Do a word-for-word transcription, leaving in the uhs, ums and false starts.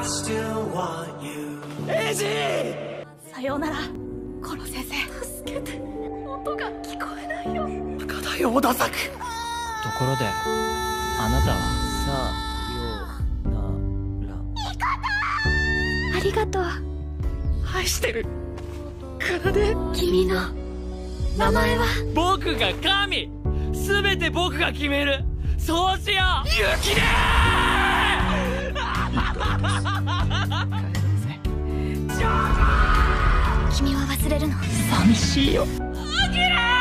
エイジー。 さようならコロ先生。助けて、音が聞こえないよ。 バカだよ小田作。 ところであなたはさよなら。 ありがとう。 愛してる。奏。 君の名前は？ 僕が神。全て僕が決める。そうしよう。 ユキネ君は忘れるの？ 寂しいよ。 ー。アキラー。